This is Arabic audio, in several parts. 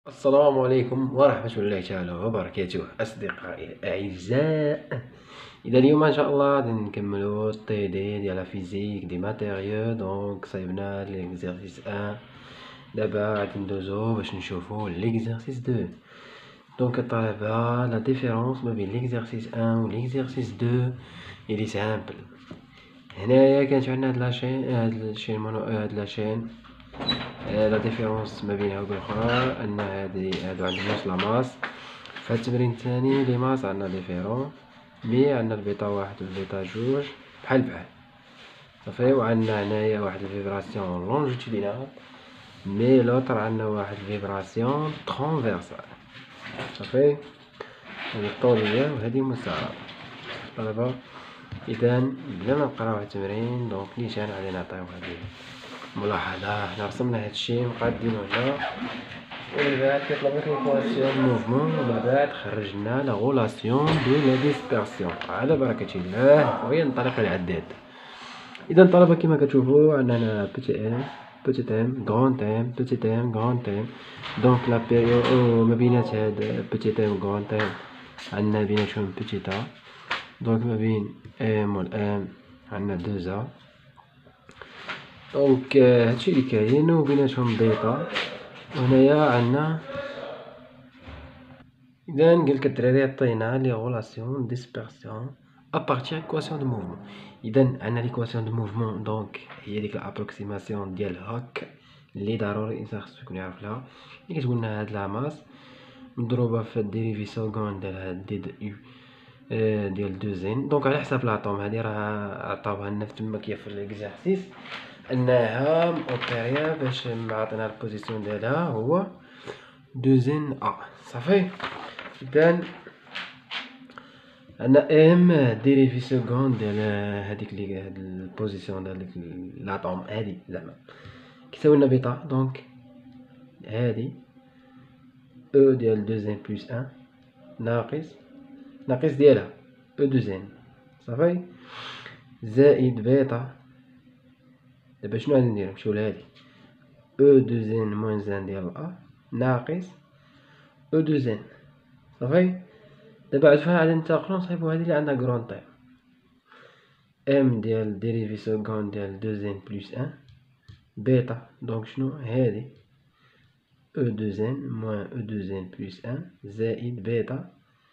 السلام عليكم ورحمة الله تعالى وبركاته أصدقائي الأعزاء. إذا اليوم إن شاء الله غادي نكملو الطي ديال لا فيزيك دي ماتيريو. دونك صايبنا ليكزارسيس 1، دابا غادي ندوزو باش نشوفو ليكزارسيس 2. دونك الطلبة لا ديفيرونس ما بين ليكزارسيس 1 و ليكزارسيس 2 إلي سامبل. هنايا كانت عندنا هاد لاشين لا ديفيرونس ما بينها وبين الاخرى ان هادو عندهم نفس لا ماس. في هاد التمرين الثاني لي ماس عندنا ديفيرون، مي عندنا البيتا واحد والبيتا جوج بحال صافي. وعندنا هنايا واحد الفيبراسيون لونجيتودينال، مي لوطر عندنا واحد الفيبراسيون ترانفيرسال صافي. هادي الطولية وهادي المستعرضة طلبة. اذا بلا ما نقراو التمرين دونك نيشان غادي نعطيو هادي ملاحظة. حنا رسمنا هادشي مقادينو هنا، ومن بعد كيطلب لك ليكواسيون دو موفمون، ومن بعد خرجنا لا غولاسيون دو لا ديسبيرسيون على بركة الله وينطلق العداد. اذا طلبة كما كتشوفو عندنا بيتي ام بيتي ام غران ام بيتي ام غران ام. دونك لا بيريو ما بينات هاد بيتي ام غران ام عندنا بيناتهم بيتيتا. دونك ما بين ام و الام عندنا دوزا. دونك هادشي اللي كاين، وبيناتهم بيتا. وهنايا عندنا اذا قالك الدراري عطينا لي غولاسيون ديسبيرسيون ابارتير ايكواسيون دو موفمون. اذا عندنا ليكواسيون دو موفمون دونك هي ديك الابروكسيماسيون ديال هاك اللي ضروري الانسان خصو يكون يعرف لها، اللي كتقول لنا هاد لاماس مضروبه في الديريفي سكوند ديال هاد دي دو يو ديال 2 زين. دونك على حساب لاطوم هادي راه عطاوها لنا تما كيف في ليكزارسيس انها اوبيريا باش عطينا البوزيسيون ديالها هو 2 زين ا صافي. اذا عندنا ام ديري في سكوند ديال هاديك لي هاد البوزيسيون ديال ديك لاطوم هادي زعما كيساوي لنا بيتا. دونك هادي او ديال 2 زين بلس 1 ناقص ديالها او 2 زين صافي زائد بيتا. دابا شنو غادي ندير؟ نمشيو لهادي او 2 زين موان 1 ديال ا ناقص او 2 زين صافي. دابا عاد فين غادي ننتقلو نصايبو هادي اللي عندها كرون طير ام ديال ديريفي سكوند ديال 2 زين بلس 1 بيتا. دونك شنو هادي او 2 زين موان او 2 زين بلس 1 زائد بيتا.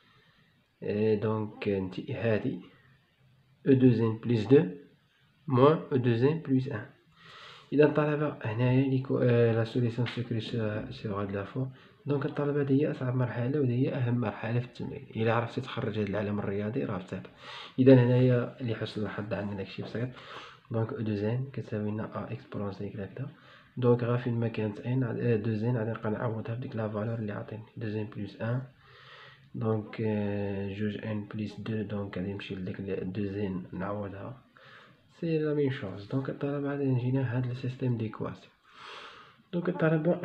دونك هادي او 2 زين بلس 2 موان او 2 زين بلس 1. اذا الطلبه هنايا لا سوليسيون سيكري سيغ هاد لافور. دونك الطلبه هادي هي اصعب مرحله وهي اهم مرحله في التمرين. الا عرفتي تخرج هاد العلم الرياضي راه بسيط. اذا هنايا لحسن الحظ عندنا داكشي بسيط. دونك او 2 زين كتساوي لنا ا اكسبونونسيال هكذا. دونك غا فين ما كانت ان 2 زين غادي نبقى نعوضها بديك لا فالور اللي عطيني 2 زين بلس 1. دونك جوج ان بلس 2 دونك غادي نمشي لديك 2 زين نعوضها سي لا ميم شوز. دونك الطلبه غادي نجينا هاد السيستيم ديكواسيون. دونك الطلبه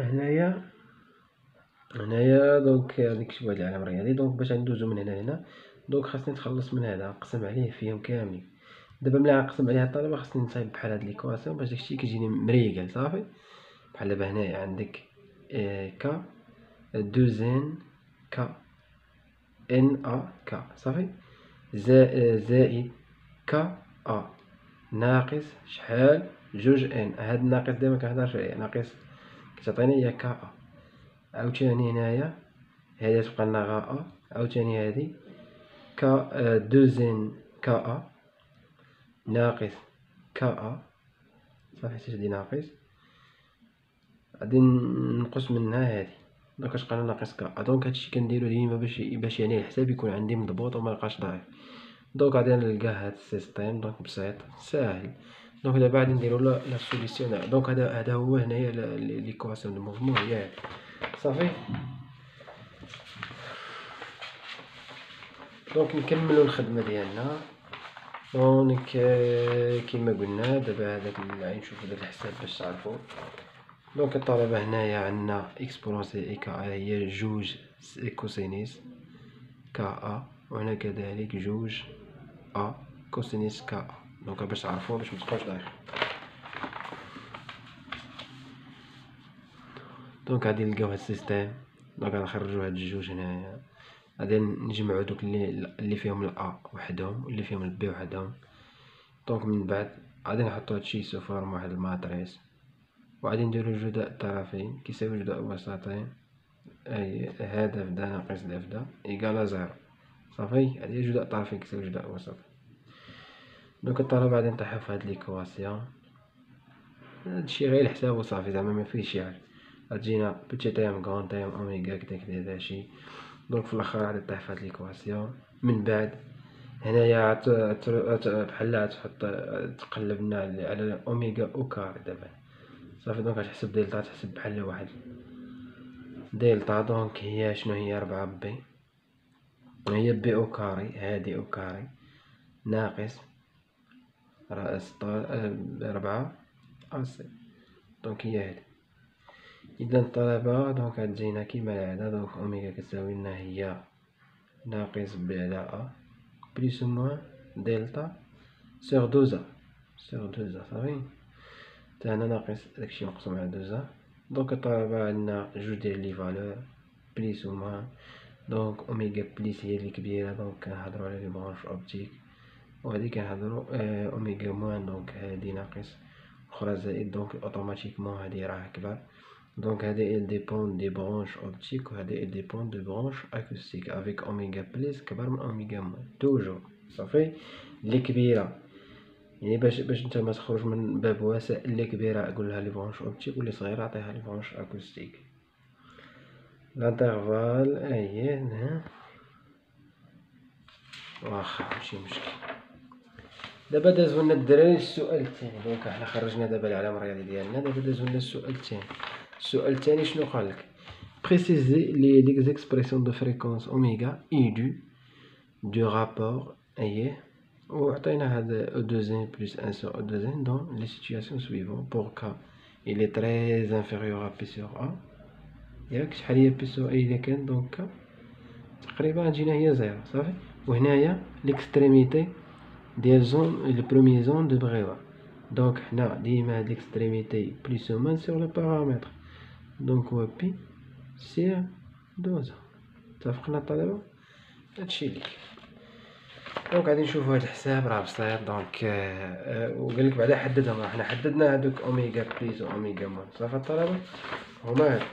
هنايا دونك غادي نكتبو هاد العلم الرياضي. دونك باش ندوزو من هنا لهنا دونك خاصني نتخلص من هذا نقسم عليه فيهم كاملين. دابا ملي غنقسم عليها الطلبه خاصني نصايب بحال هاد ليكواسيون باش داكشي كيجيني مريقل صافي. بحال دابا هنايا عندك ك 2 زين ك ان ا ك صافي زائد ك ا ناقص شحال جوج ان. هاد الناقص ديما كنهضرش عليه ناقص كتعطيني هي ك ا. عاوتاني هنايا هادي تبقى لنا غا ا. عاوتاني هادي ك 2 زين ك ا ناقص ك ا صافي حتى هادي ناقص غادي ننقص منها هادي. دونك كتبقى لنا ناقص ك ا. دونك هادشي كنديرو ديما باش يعني الحساب يكون عندي مضبوط وما يبقاش ضعيف. دونك غادي نلقى هاد السيستيم دونك بسيط ساهل. دونك دابا غادي نديرو لا سوليسيون. دونك هذا هو هنايا ليكواسيون دو موفمون هي هادي صافي. دونك نكملو الخدمه ديالنا. دونك كما قلنا دابا هذاك غنشوفو داك الحساب باش تعرفو. دونك الطلبه هنايا عندنا اكسبونونسيال اي كا هي جوج كوسينيس كا ا، وهنا كذلك جوج ا كوسينيس كا ا. دونك باش تعرفو باش متبقاوش دايخين. دونك غادي نلقاو هاد السيستيم دونك غنخرجو هاد الجوج هنايا، غادي نجمعو دوك اللي فيهم الأ وحدهم واللي فيهم البي وحدهم. دونك من بعد غادي نحطو هادشي سو فورم واحد الماتريس، وغادي نديرو جداء الطرفين كيساوي جداء الوسطين، أي هذا في دا ناقص دا في دا إيكالا زيرو. صافي، هادي هي جداء الطرفين كيساوي جداء الوسطين. دونك الطلبة غادي نطيحو في هاد ليكواسيون، هادشي غير الحساب وصافي، زعما مفيهش شي حاجة. غتجينا بوتي تيم كغون تيم أوميغا كدا كدا داكشي. دونك في الآخر غادي طيح في هاد ليكواسيون. من بعد هنايا بحال غتحط تقلبنا على أوميغا أو كاري دابا. صافي، دونك غتحسب دلتا، تحسب بحال واحد دلتا. دونك هي شنو هي؟ 4 بي، هي بي أو كاري، هادي أو كاري ناقص رأس 4 أسي. دونك هي هادي. إذا الطلبة دونك غتجينا كيما العادة، دونك أوميغا كتساوي لنا هي ناقص بي على أ بليس موان دلتا سيغ دوزا صافي. تا هنا ناقص داكشي مقسوم على دوزا. دونك الطلبة عندنا جوج ديال لي فالور بليس و موان. دونك أوميغا بليس هي لي كبيرة، دونك كنهضرو على لي برونش أوبتيك، وهادي كنهضرو أوميغا موان، دونك هادي ناقص أخرى زائد، دونك أوتوماتيكمون هادي راه كبر. دونك هادي إل ديبون دي برونش أوبتيك، وهادي إل ديبون دو برونش أكوستيك. أفيك أوميغا بليس كبر من أوميغا موان توجور. صافي، لي كبيرة يعني باش نتاما تخرج من باب واسع، اللي كبيرة قولها لي برونش أوبتيك، واللي صغيرة عطيها لي برونش أكوستيك. لانترفال أهي هنا، واخا ماشي مشكل. دابا دازولنا الدراري السؤال الثاني. دونك حنا خرجنا دابا العلامة الرياضي ديالنا، دابا دازولنا السؤال الثاني. السؤال الثاني شنو قالك؟ préciser les expressions de fréquence oméga et du rapport أيه، وعطينا هذا O2n plus 1 sur O2n dans les situations suivantes. pour K il est très inférieur à P sur A، ياك شحال هي P sur A إلا كان دونك K تقريبا غتجينا هي زيرو. صافي، وهنايا l'extrémité ديال زون لو بروميي زون دو بغيضة. دونك حنا ديما هاد l'extrémité بليس أو مان سور لو بارامتر، دونك هو بي سير دوزا. اتفقنا الطلبة؟ هادشي لي دونك غادي نشوفو هاد الحساب راه بسيط. دونك وقالك بعدا حددهم، حنا حددنا هادوك أوميغا بليس و أوميغا موان. صافي الطلبة، هما هادو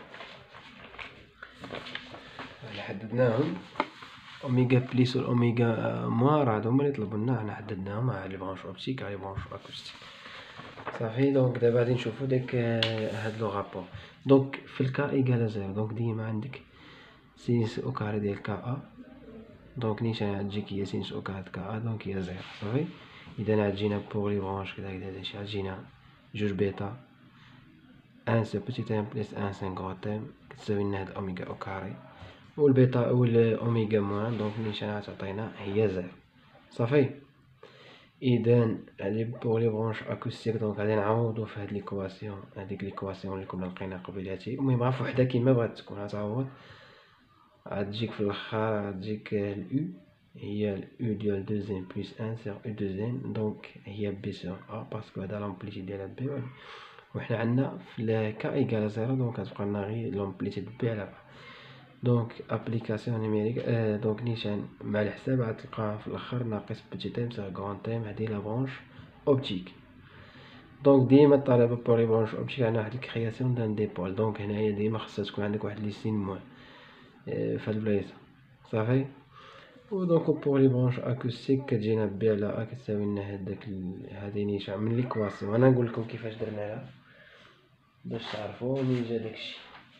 حنا حددناهم، أوميغا بليس و أوميغا موان راه هادو هما لي طلبولنا، حنا حددناهم على لي برونش أوبتيك على لي برونش أكوستيك. صافي، دونك دابا غادي نشوفو داك هاد لو رابور. دونك في الكا إيكالا زيرو، دونك ديما عندك سينس أو كاري ديال كا أ، دونك نيشان غتجيك هي سينس أو كاري كا أ، دونك هي زيرو. صافي، إذا غتجينا بوغ لي برونش كدا كدا داكشي غتجينا جوج بيتا ان سو بوتي تيم بليس ان سان كغو تيم كتساوي لنا هاد أوميغا أو كاري، والبيتا والأوميغا موان دونك نيشان غتعطينا هي زيرو. صافي، إذا هادي بوغ لي برونش أكوستيك. دونك غادي نعوضو في هاد ليكواسيون، هاديك ليكواسيون لي كنا لقينا قبيلاتي. المهم غا فوحدة كيما بغات تكون غتعوض، غتجيك في الآخر غتجيك الأو هي الأو ديال دوزين بليس ان سيغ أو دوزين، دونك هي بي سيغ أ باسكو هدا لومبليتي ديالها بي، وحنا عندنا في كا إيكالا زيرو دونك غتبقى لنا غير لومبليتي بي على أ. دونك ابليكاسيون نيميريك، دونك نيشان مع الحساب غتلقى في الاخر ناقص بوتي تيم سيغ كغون تيم، هادي لا برونش اوبتيك. دونك ديما الطلبة بور لي برونش اوبتيك عندنا واحد الكرياسيون دان ديبول، دونك هنايا ديما خاصها تكون عندك واحد لي سين موان في هاد البلايصة. صافي، ودونك بور لي برونش اكوستيك كتجينا بي على ا كتساوي لنا هاداك هادي نيشان من ليكواسيون. انا نقول لكم كيفاش درناها باش تعرفوا منين جا داكشي.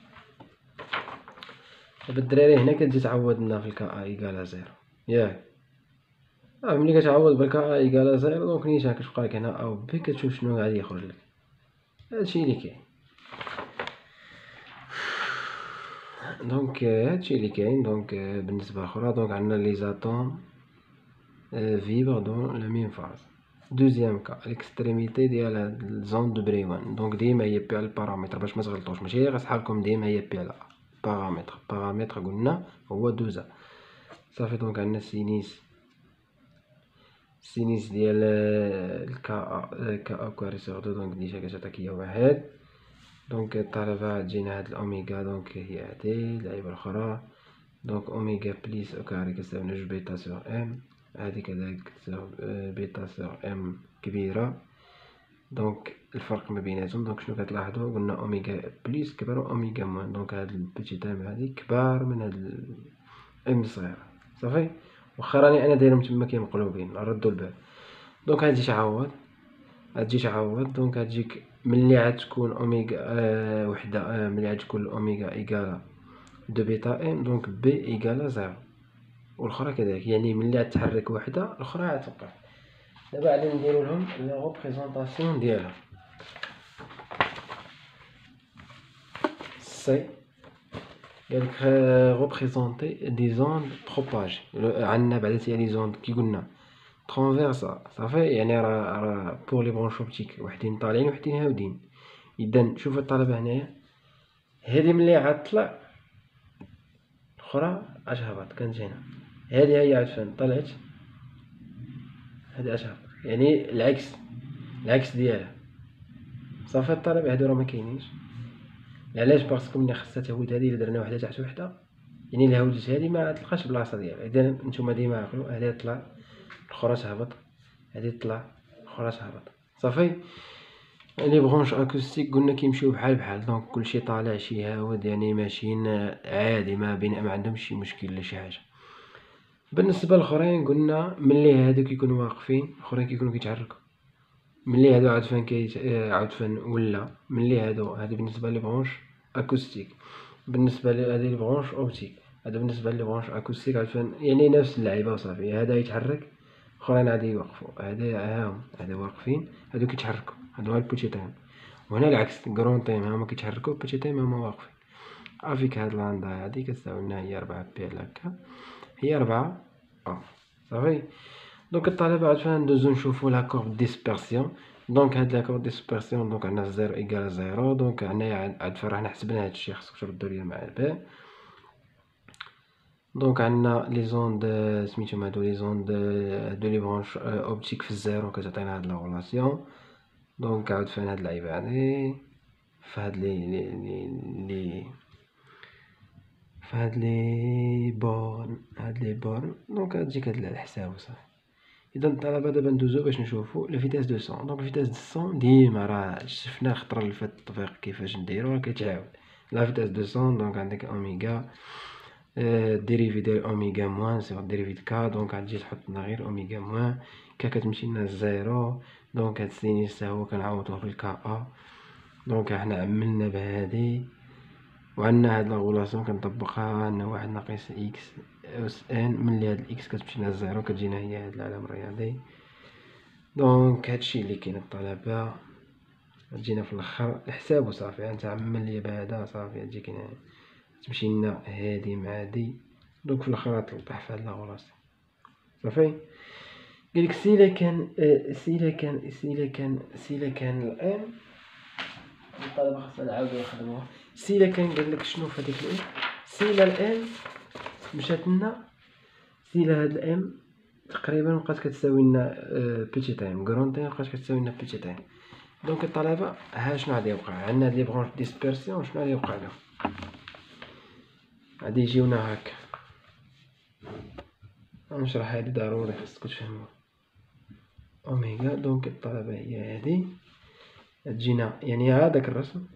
دابا الدراري هنا كتجي تعوض لنا في الكا ايكالا زيرو، ياك ملي كتعوض بالكا ايكالا زيرو دونك نيشان كتبقى لك هنا او بي، كتشوف شنو غادي يخرج لك. هادشي اللي كاين. دونك هادشي اللي كاين. دونك بالنسبة اخرى دونك عندنا لي زاتوم فيبر دون لا ميم فاز. دوزيام كا الاكستريميتي ديال هاد الزون دو بريوان، دونك ديما هي بي على البارامتر باش ما تغلطوش، ماشي غصحابكم ديما هي بي على بارامتر. بارامتر قلنا هو دوزا. صافي، دونك عندنا سينيس ديال الكا كا كاري سيغ دو، دونك ديجا كتعطيك هي واحد دونك الطلبة تجينا هاد الأوميغا، دونك هي هادي اللعيبة الأخرى. دونك أوميغا بليس أو كاري كتساوي جوج بيتا سور ام، هادي كذلك كتساوي بيتا سور ام كبيرة. دونك الفرق ما بيناتهم، دونك شنو كتلاحظوا؟ قلنا أوميغا بليس كبر و أوميغا موان، دونك هاد البيتيت ام هادي كبار من هاد ام صغيرة. صافي، واخا راني انا دايرهم تما كي مقلوبين، ردوا البال. دونك غتجي تعوض، دونك غتجيك ملي غتكون اوميغا وحده، ملي غتكون الاوميغا ايكالا دو بيتا ام، دونك بي ايكالا زيرو، والاخرى كذلك. يعني ملي غتحرك وحده الاخرى غتوقف. دابا غادي نديرو لهم لا ريبريزونطاسيون ديالها. سي قالك représenter des ondes propagées. عندنا بعدا تاهي لي زوند كي قلنا ترونفيرسا، صافي. يعني راه بور لي برونش اوبتيك وحدين طالعين وحدين هاودين. اذا شوف الطلبه هنايا، هذه ملي عطلع الاخرى اش هبط، كانت هنا. هذه هي عفان طلعت، هذه اش هبط، يعني العكس ديالها. صافي الطلبه هادو راه ما كاينينش. علاش؟ باسكو ملي خاصها تهود هذه، الا درنا وحده تحت وحده، يعني الا هودت هذه ما تلقاش بلاصه ديالها. اذا نتوما ديما عقلوا، هذه طلع الاخرى تهبط، هذه طلع الاخرى تهبط. صافي. لي برونش اكوستيك قلنا كيمشيو بحال، دونك كلشي طالع شي هاود، يعني ماشيين عادي، ما بين ما عندهمش شي مشكل ولا شي حاجه. بالنسبه للاخرين قلنا ملي هادو كيكونوا واقفين، الاخرين كيكونوا كيتحركوا. ملي هادو عاود فان ولا ملي هادو بالنسبه لي برونش اكوستيك. بالنسبه لهادي لي برونش اوبتيك. هذا بالنسبه لي برونش اكوستيك عاد يعني نفس اللعيبه وصافي. هذا يتحرك، الاخرين غادي يوقفوا. هذا واقفين، هادو كيتحركوا، هادو غير البوتيتين. وهنا العكس، كرون تيم هما كيتحركوا، بوتيتين هما واقفين. افيك هاد لاندا هادي كتساوي لنا هي 4 بي هكا، هي 4 صافي. دونك الطلبه عاد فين ندوزو نشوفو لا كورب ديسبيرسيون. دونك هاد لا كورب ديسبيرسيون، دونك عندنا 0 ايكال 0. دونك هنايا عاد فين رانا حسبنا هادشي، خاصك تردو ليا مع البال. دونك عندنا لي زوند سميتهم هادو لي زوند هادو لي برونش اوبتيك في الزيرو، كتعطينا هاد لا غولاسيون. دونك عاود فين هاد اللعيبه هادي فهاد لي بورن، هاد لي بورن. دونك غتجيك هاد الحساب وصافي. اذا الطلبه دابا ندوزو باش نشوفو لا فيتاس دو سون. دونك فيتاس دو سون ديما راه شفنا الخطره اللي فات التطبيق كيفاش نديرو، راه كيتعاود. لا فيتاس دو سون، دونك عندك اوميغا ديريفي ديال اوميغا موان سي ديريفي د كا. دونك غتجي تحط لنا غير اوميغا موان كا، كتمشي لنا زيرو. دونك هاد السينيس تا هو كنعوضوه بالكا ا. دونك حنا عملنا بهادي، وعندنا هاد لا غولاسيون كنطبقها ان واحد ناقص اكس اس ان. ملي هاد الاكس كتمشي لنا زيرو كتجينا هي هاد العلامه الرياضي. دونك هادشي اللي كاين الطلبه. تجينا في الاخر الحساب وصافي. انت عمل لي بهذا صافي، تجيك هنا تمشي لنا هادي مع هادي. دونك في الاخر تلطح في هاد لا غولاسيون صافي. قالك سيلا كان الان الطلبه خاصنا نعاودو نخدموها. سيلا كان قالك شنو في هاديك الام، سيلا الان مشات لنا، سيلا هاد الام تقريبا بقات كتساوي لنا بيتي تايم، كرون تايم بقات كتساوي لنا بيتي تايم. دونك الطلبه ها شنو غادي يوقع عندنا؟ هاد لي برونش ديسبيرسيون شنو غادي يوقع لهم؟ غادي يجيونا هكا. غنشرح هادي ضروري خاصكم تفهموها. اوميغا، دونك الطلبه هي هادي تجينا، يعني هذاك الرسم.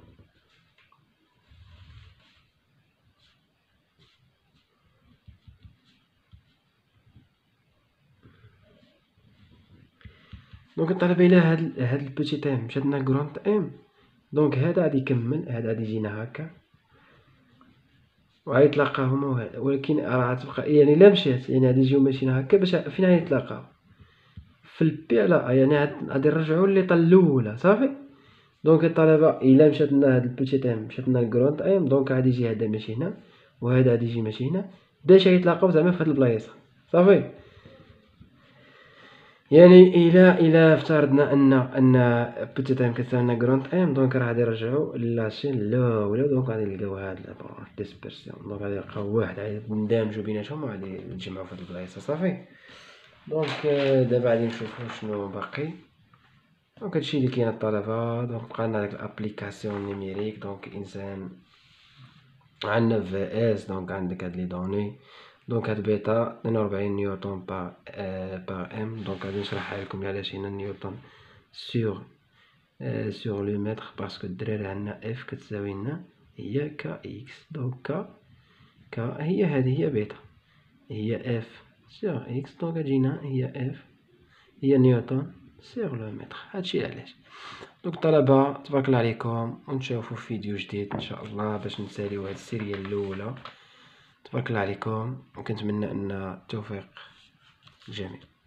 دونك الطلبه الى هاد البيتي تايم مشات لنا كروند ام، دونك هذا غادي يكمل، هذا غادي يجينا هكا وغيتلاقاو هما وهذا. ولكن راه غتبقى يعني الا مشات، يعني غادي يجيو ماشيين هكا باش فين غيتلاقاو في البي على يعني غادي نرجعوا لليطه الاولى صافي. دونك الطلبه الا مشات لنا هاد البيتي تايم مشات لنا الكروند ام، دونك غادي يجي هذا ماشي هنا وهذا غادي يجي ماشي هنا باش يتلاقاو زعما في هاد البلايصه صافي. يعني الى افترضنا ان بيتي تايم كتساوي لنا كروند ام، دونك راه غادي نرجعوا لاشين الاولى. دونك غادي نلقاو هاد البرونش ديسبيرسيون، دونك غادي نلقاو واحد غادي ندمجوا بيناتهم وغادي نجمعوا في هاد البلايصه صافي. دونك دابا غادي نشوفوا شنو باقي. دونك هادشي اللي كاين الطلبة. دونك بقالنا داك الابليكاسيون نيميريك. دونك الانسان عندنا في اس. دونك عندك هاد لي دوني. دونك هاد بيتا 42 نيوتن بار ام. دونك غادي نشرحها لكم علاش هنا نيوتن سور لو متر، باسكو الدراري عندنا اف كتساوي لنا هي ك اكس. دونك ك هي هادي هي بيتا هي اف سور اكس. دونك تجينا هي اف هي نيوتن سور لو متر. هادشي علاش. دونك الطلبة تبارك الله عليكم، ونتشوفو في فيديو جديد ان شاء الله باش نساليو هاد السيرية الاولى. تبارك الله عليكم، وكنتمنى ان التوفيق للجميع.